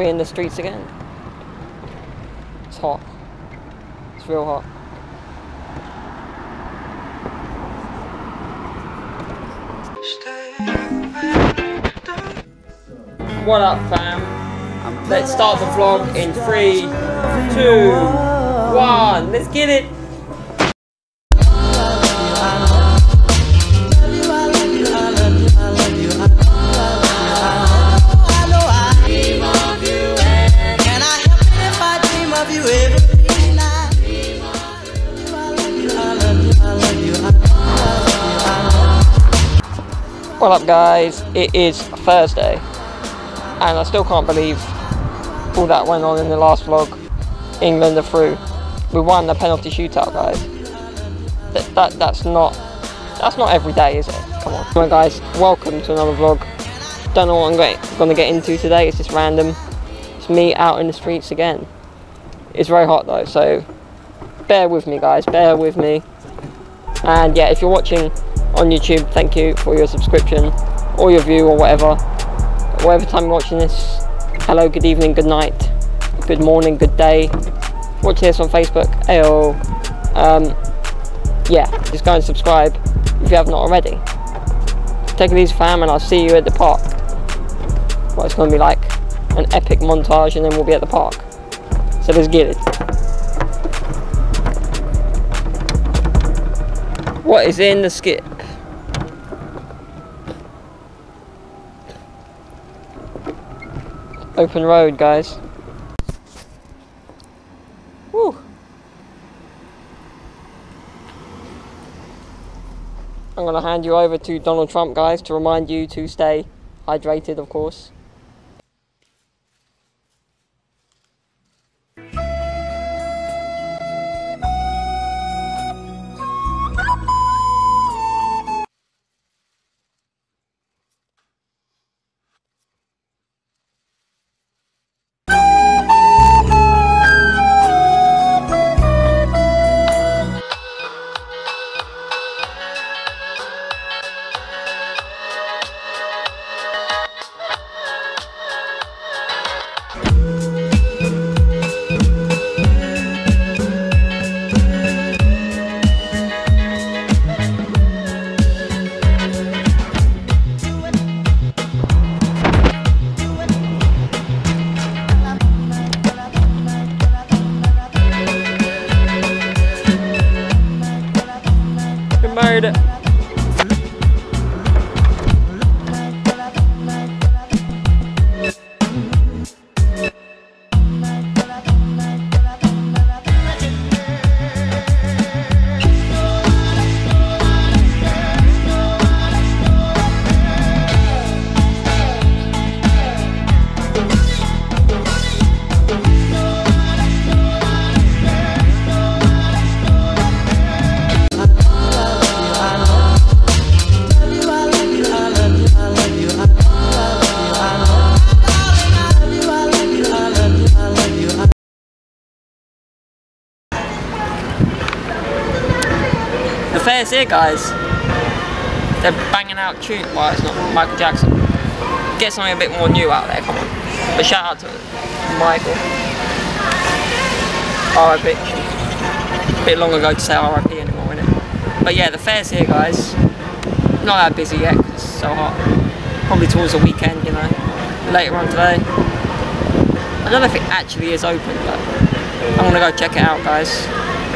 we're in the streets again. It's hot. It's real hot. What up, fam? Let's start the vlog in 3, 2, 1. Let's get it. What up, guys? It is Thursday, and I still can't believe all that went on in the last vlog. England are through. We won the penalty shootout, guys. That's not every day, is it? Come on. Come on, guys. Welcome to another vlog. Don't know what I'm going to get into today. It's just random. It's me out in the streets again. It's very hot though, so bear with me, guys. Bear with me. And yeah, if you're watching on YouTube, thank you for your subscription or your view or whatever. Whatever time you're watching this, hello, good evening, good night, good morning, good day. Watching this on Facebook, ayo. Yeah, just go and subscribe if you have not already. Take it easy, fam, and I'll see you at the park. Well, it's going to be like an epic montage and then we'll be at the park. So let's get it. What is in the skip? Open road, guys. Woo. I'm gonna hand you over to Donald Trump, guys, to remind you to stay hydrated, of course. Made it. The fair's here, guys. They're banging out tune. Well, it's not Michael Jackson. Get something a bit more new out there, come on. But shout out to Michael. R.I.P. A bit long ago to say R.I.P. anymore, innit? But yeah, the fair's here, guys. Not that busy yet because it's so hot. Probably towards the weekend, you know. Later on today. I don't know if it actually is open, but I'm gonna go check it out, guys.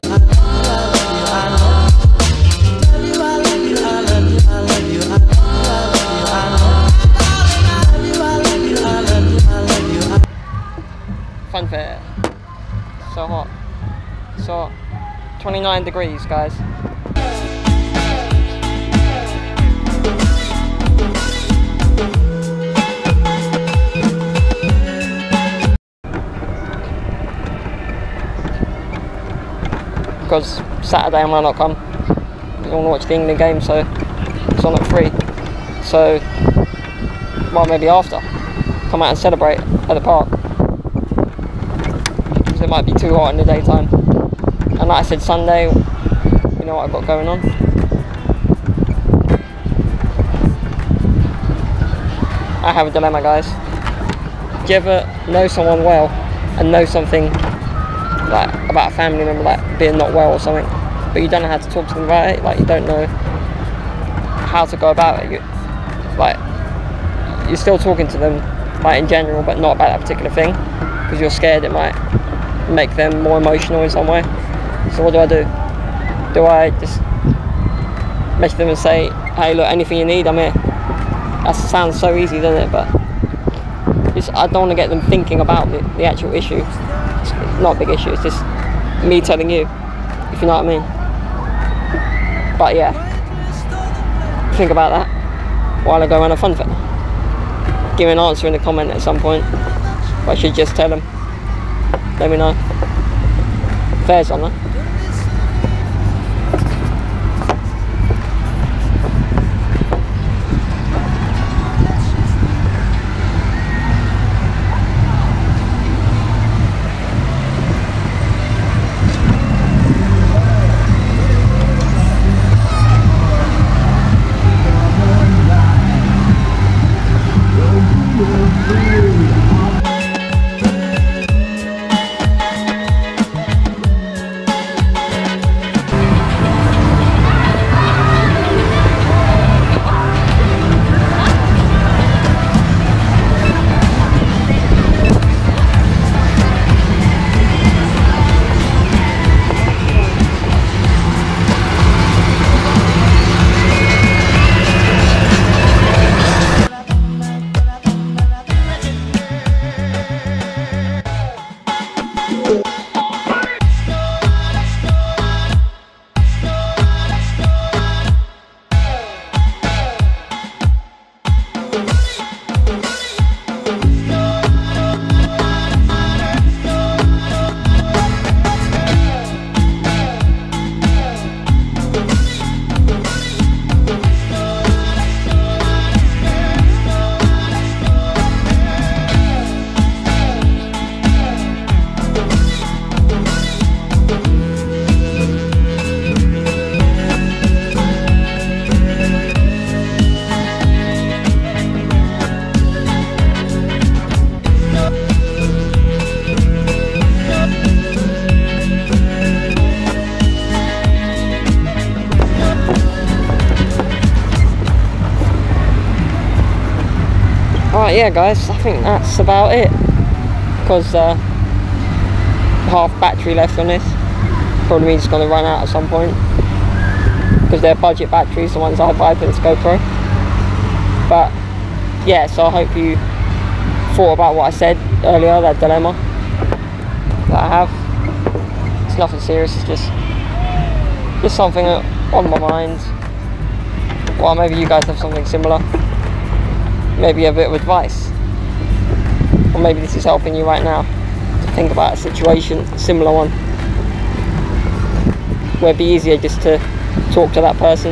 Fun fair. So hot. So hot. 29 degrees, guys. Because Saturday I might not come. I want to watch the England game, so it's on at 3. So, well, maybe after. Come out and celebrate at the park. Because it might be too hot in the daytime. And like I said, Sunday, you know what I've got going on. I have a dilemma, guys. do you ever know someone well and know something like about a family member like being not well or something, but you don't know how to talk to them about it? Like, you don't know how to go about it. You're still talking to them like in general, but not about that particular thing, because you're scared it might make them more emotional in some way. So what do? Do I just message them and say, hey, look, anything you need, I'm here? That sounds so easy, doesn't it? But I don't want to get them thinking about the actual issue. It's not a big issue, it's just me telling you, if you know what I mean. But yeah, think about that while I go around a fun fair. Give me an answer in the comment at some point, but I should just tell them. Let me know. Fair's on there. Alright, yeah guys, I think that's about it, because half battery left on this. Probably means it's going to run out at some point, because they're budget batteries, the ones I buy for this GoPro. But yeah, so I hope you thought about what I said earlier, that dilemma that I have. It's nothing serious, it's just something on my mind. Well, maybe you guys have something similar. Maybe a bit of advice, or maybe this is helping you right now to think about a situation, a similar one, where it'd be easier just to talk to that person,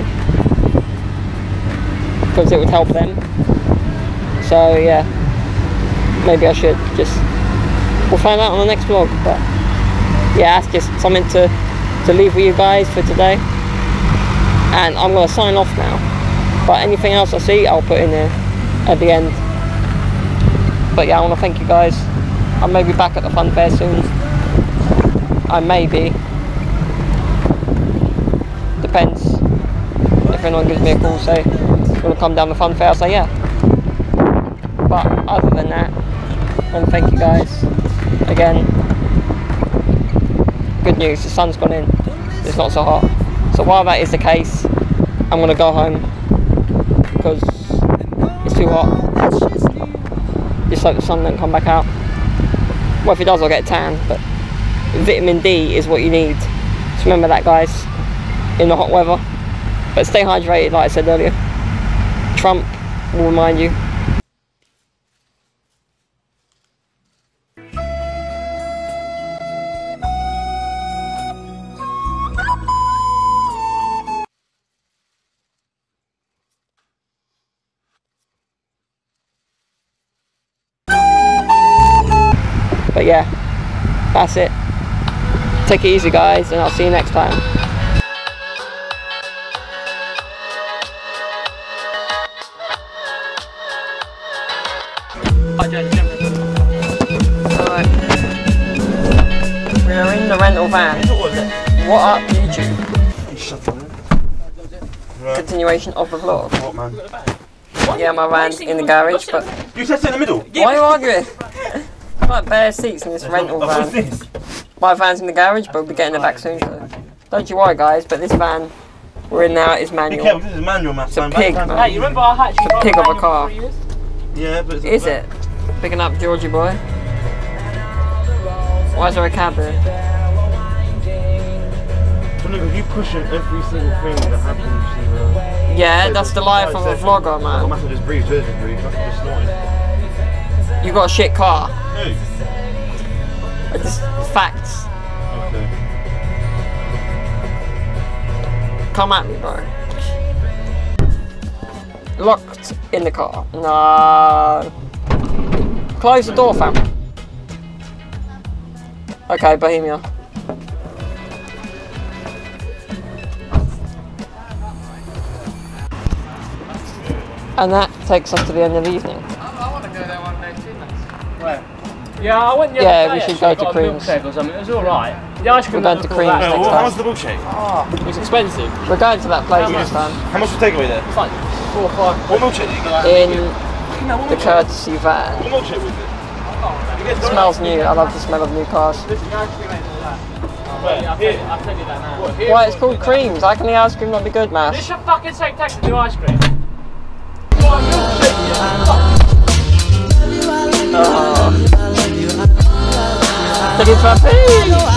because it would help them. So yeah, maybe I should we'll find out on the next vlog. But yeah, that's just something to leave with you guys for today, and I'm going to sign off now, but anything else I see I'll put in there at the end. But yeah, I want to thank you guys. I may be back at the fun fair soon. I may be. Depends. If anyone gives me a call, say, you want to come down the fun fair, I'll say yeah. But other than that, I want to thank you guys again. Good news, the sun's gone in. It's not so hot. So while that is the case, I'm going to go home, because it's too hot. Just hope the sun don't come back out. Well, if it does, I'll get a tan, but vitamin D is what you need. So remember that, guys, in the hot weather. But stay hydrated, like I said earlier. Trump will remind you. But yeah, that's it. Take it easy, guys, and I'll see you next time. Hi, James. We're in the rental van. What up, YouTube? Shut up, man. Continuation of the vlog. What, man? Yeah, my van's in the garage, but... You said sit in the middle. Why are you arguing? Like bare seats in this rental van. My van's in the garage, but we'll be getting it back soon, so... Don't you worry, guys, but this van we're in now is manual. Be careful, this is manual, man. It's a pig, man. Hey, you remember I had It's a pig of a car. Yeah, but it's Is it? Picking up Georgie boy. Why is there a cab here? If you pushing every single thing that happens, Yeah, that's the life of a vlogger, man. I must have just breathed, just snorting. You got a shit car. Who? It's facts. Okay. Come at me, bro. Locked in the car. No. Close the door, fam. Okay, Bohemia. And that takes us to the end of the evening. I want to go there one day too, mate. Where? Yeah, I went the other Yeah, day, we should actually. go to Got a Creams. milkshake or something. It was alright. The ice cream We're going to was Creams that. next How time. much the milkshake? It was expensive. We're going to that place next time. How much the takeaway there? It's like 4 or 5. What milkshake did you get? In the courtesy van. What milkshake was it? It smells new. I love the smell of new cars. Listen, the ice cream ain't all that. I'll tell you that now. Why, it's called Creams. How can the ice cream not be good, man? This should fucking take tax to do ice cream. Oh. Take it for a